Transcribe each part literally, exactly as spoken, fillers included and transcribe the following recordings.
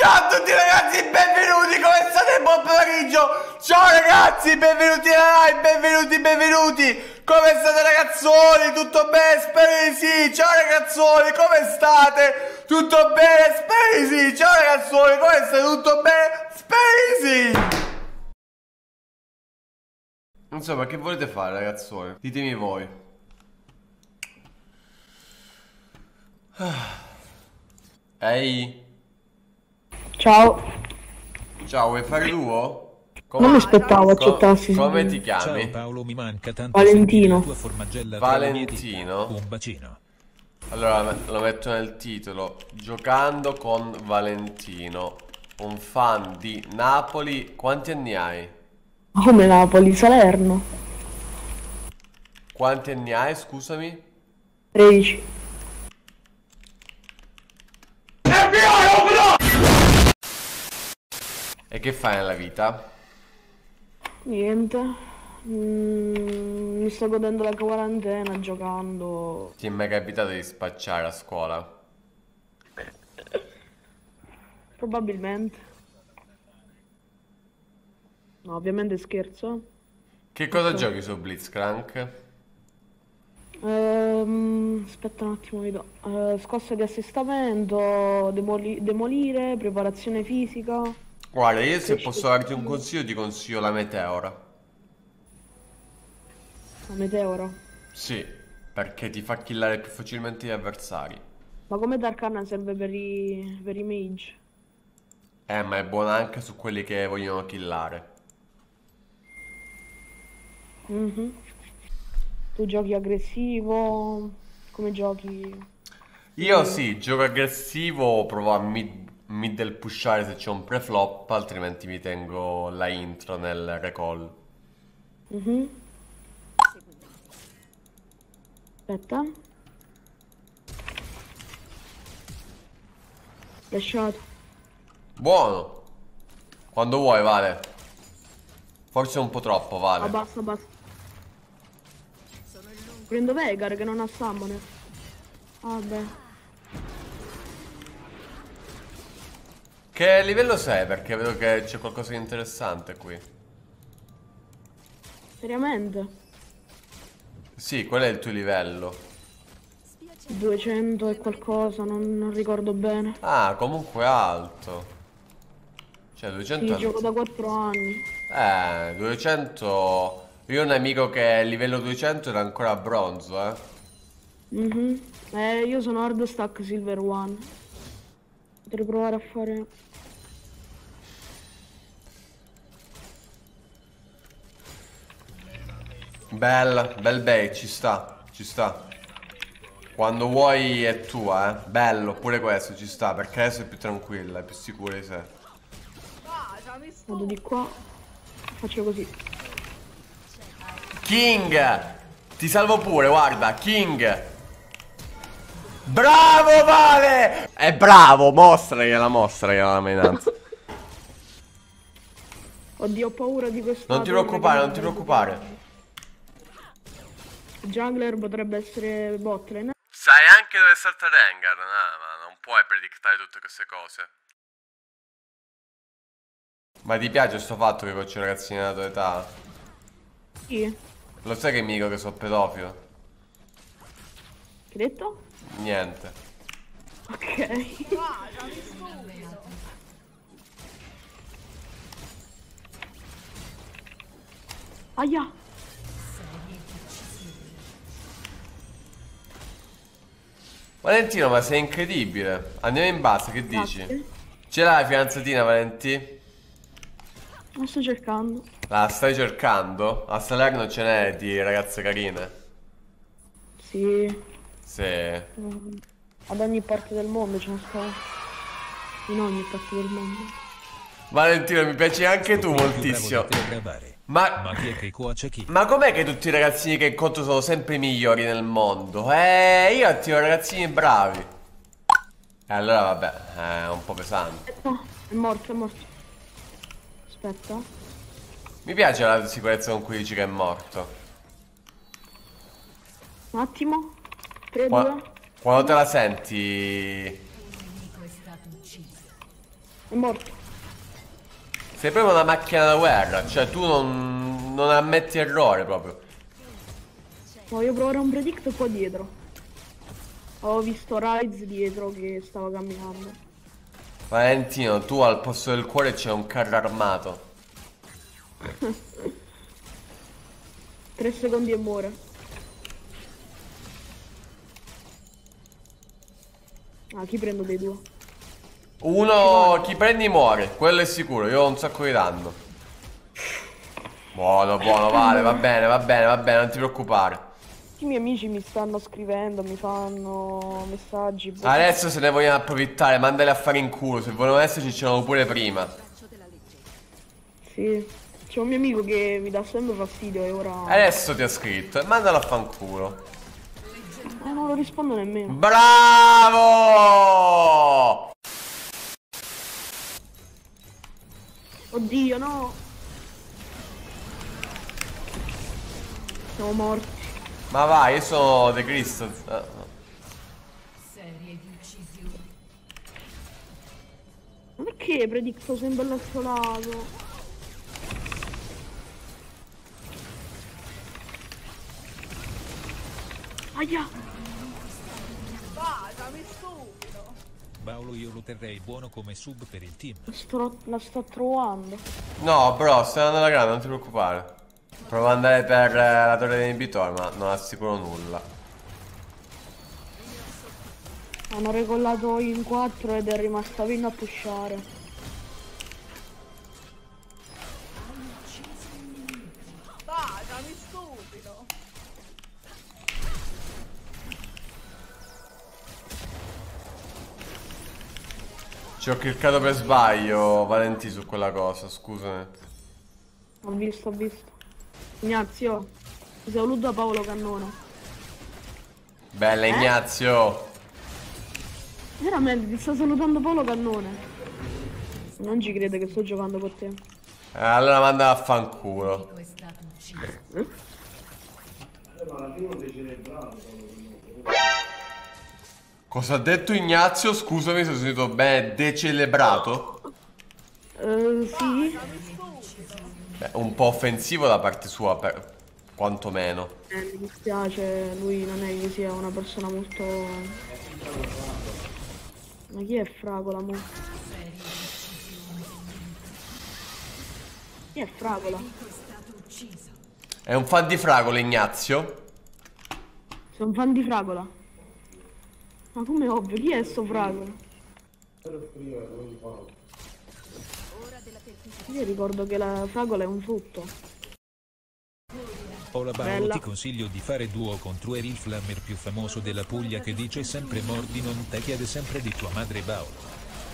Ciao a tutti ragazzi, benvenuti, come state? Buon pomeriggio. Ciao ragazzi, benvenuti alla live, benvenuti, benvenuti. Come state ragazzoli? Tutto bene? Spero di sì. Ciao ragazzoli, come state? Tutto bene? Spero di sì. Ciao ragazzoli, come state? Tutto bene? Spero di sì. Insomma, che volete fare ragazzoli? Ditemi voi. Ehi. Ciao. Ciao, vuoi fare duo? Come... Non mi aspettavo accettassi. Co come ti chiami? Ciao Paolo, mi manca tanto Valentino. la tua formaggella Valentino? Un bacino. Allora lo metto nel titolo. Giocando con Valentino, un fan di Napoli. Quanti anni hai? Come Napoli, Salerno. Quanti anni hai, scusami? tredici. E che fai nella vita? Niente. Mm, mi sto godendo la quarantena giocando. Ti è mai capitato di spacciare a scuola? Probabilmente. No, ovviamente scherzo. Che cosa Ok. giochi su Blitzcrank? Ehm, aspetta un attimo, vi do. Eh, scossa di assestamento, demoli- demolire, preparazione fisica. Guarda, io se Crescita posso darti un fisica. consiglio, ti consiglio la Meteora. La meteora. Sì, perché ti fa killare più facilmente gli avversari. Ma come Dark serve per i, per i mage? Eh, ma è buona anche su quelli che vogliono killare. Mhm. Tu giochi aggressivo? Come giochi? Io Mm. sì, gioco aggressivo, provo a mid middle pushare se c'è un preflop, altrimenti mi tengo la intro nel recall. Mhm. Aspetta. Lasciato. Buono! Quando vuoi, Vale. Forse un po' troppo, Ah, Vale. basta, basta. Prendo Vegar che non ha summoner. Vabbè. Che livello sei? Perché vedo che c'è qualcosa di interessante qui. Seriamente? Sì, qual è il tuo livello? duecento e qualcosa, non, non ricordo bene. Ah, comunque alto. Cioè, duecento Sì, è gioco alto. da quattro anni. Eh, duecento... Io ho un amico che è livello duecento era ancora a bronzo, eh. Mhm. Eh, io sono hard stack silver one. Potrei provare a fare... Bella, bel bait, ci sta, ci sta. Quando vuoi è tua, eh. Bello, pure questo ci sta, perché adesso è più tranquilla, è più sicura di sé. Vado di qua. Faccio così. King! Ti salvo pure, guarda, King! Bravo, Vale! È bravo, mostragliela, mostragliela la menanza. Oddio, ho paura di questa... Non ti preoccupare, non ti preoccupare. Jungler potrebbe essere botlane. Sai anche dove salta Rengar, no, ma non puoi predictare tutte queste cose. Ma ti piace sto fatto che faccio ragazzini della tua età? Sì. Lo sai che mi dico che sono pedofilo? Che hai detto? Niente. Ok. Aia. Valentino, ma sei incredibile. Andiamo in base, che dici? Grazie. Ce l'hai la fidanzatina, Valentì? La sto cercando. La stai cercando? A Salerno ce n'è di ragazze carine? Sì. Sì. Mm. Ad ogni parte del mondo ce ne sto. In ogni parte del mondo. Valentino, mi piaci anche tu moltissimo. Ma, Ma chi è che cuoce chi? ma com'è che tutti i ragazzini che incontro sono sempre i migliori nel mondo? Eh, io attiro ragazzini bravi. E allora vabbè, è un po' pesante. Aspetta, è morto, è morto. Aspetta. Mi piace la sicurezza con cui dici che è morto. Un attimo. tre, Qua- due. quando te la senti... È morto. Sei proprio una macchina da guerra, cioè tu non, non ammetti errore proprio. Voglio provare un predict qua dietro. Ho visto Rise dietro che stava camminando. Valentino, tu al posto del cuore c'è un carro armato. Tre secondi e muore. Ah, chi prendo dei due? Uno, chi prendi muore, quello è sicuro, io ho un sacco di danno. Buono, buono, vale, va bene, va bene, va bene, non ti preoccupare. I miei amici mi stanno scrivendo, mi fanno messaggi. boh. Adesso se ne vogliono approfittare, mandali a fare in culo, se volevano esserci c'erano pure prima. Sì. C'è un mio amico che mi dà sempre fastidio e ora... Adesso ti ha scritto, e mandalo a fanculo. Eh, non lo rispondo nemmeno. Bravo! Oddio, no! Siamo morti. Ma vai, io sono The Crystal. Ah, no. Ma perché predicto sempre all'altro lato? Aia! Paolo io lo terrei buono come sub per il team. Sto, la sto trovando. No, bro, stai andando alla grande, non ti preoccupare. Provo ad andare per eh, la torre dell'inibitore, ma non assicuro nulla. Hanno regolato in quattro ed è rimasta Vin a pushare. Dai, stupido! Ci ho cliccato per sbaglio, Valentì, su quella cosa, scusami. Ho visto, ho visto. Ignazio, ti saluto da Paolo Cannone. Bella, Eh? Ignazio. Veramente, ti sta salutando Paolo Cannone. Non ci crede che sto giocando con te. Eh, allora manda a fanculo. Cosa ha detto Ignazio? Scusami se ho sentito bene, decelebrato? Eh, sì. Beh, un po' offensivo da parte sua, per quantomeno. Eh, mi dispiace, lui non è che sia una persona molto... Ma chi è Fragola, mo? Chi è Fragola? È un fan di fragole, Ignazio? Sono un fan di Fragola. Ma come ovvio, chi è sto Fragola? Io ricordo che la fragola è un frutto. Paola Paolo Bella. ti consiglio di fare duo contro Eri il flammer più famoso della Puglia che dice sempre mordi non te chiede sempre di tua madre Paolo.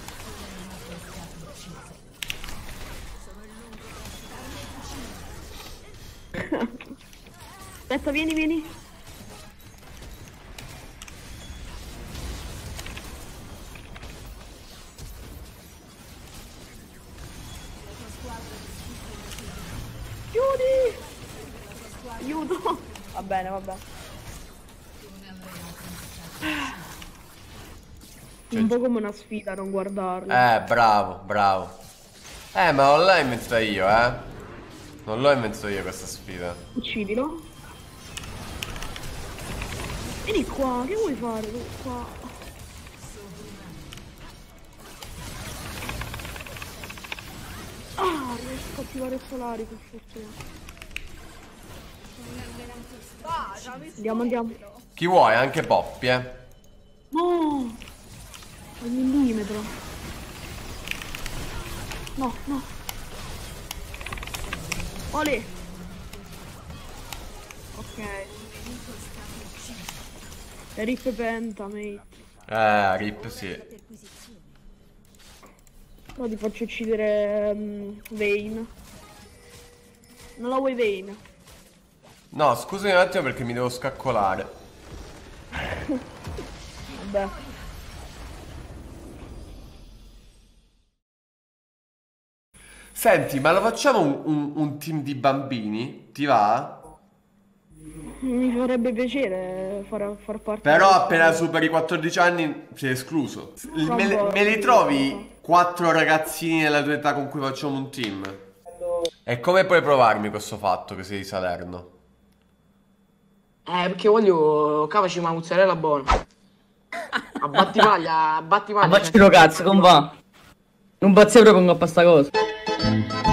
Aspetta, vieni, vieni. Chiudi! Aiuto! Va bene, va bene. Un po' come una sfida non guardarlo. Eh, bravo, bravo. Eh, ma non l'ho inventata io, eh. Non l'ho inventato io questa sfida. Uccidilo. Vieni qua, che vuoi fare tu qua? Ah, riesco a attivare il solari, per fortuna. Andiamo, andiamo. Chi vuoi? Anche Poppy, eh. No! Un millimetro. No, no. Olè. Ok. Rip penta, mate. Eh, Rip, sì. Ora ti faccio uccidere um, Vayne. Non la vuoi Vayne? No, scusami un attimo perché mi devo scaccolare. Vabbè. Senti, ma lo facciamo un, un- un team di bambini? Ti va? Mi farebbe piacere far, far parte. Però di- appena superi i quattordici anni sei escluso. Il- Me, Vabbè. me li trovi quattro ragazzini della tua età con cui facciamo un team? E come puoi provarmi questo fatto che sei di Salerno? Eh, perché voglio cavaci una mozzarella buona. A battimaglia, a battimaglia. Ma faccio cazzo, come va? Non pazzi proprio con questa cosa.